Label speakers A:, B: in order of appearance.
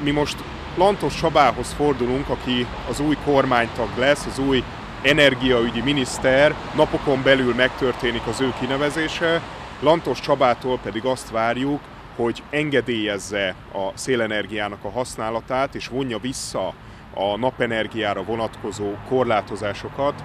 A: Mi most Lantos Csabához fordulunk, aki az új kormánytag lesz, az új energiaügyi miniszter, napokon belül megtörténik az ő kinevezése. Lantos Csabától pedig azt várjuk, hogy engedélyezze a szélenergiának a használatát, és vonja vissza a napenergiára vonatkozó korlátozásokat,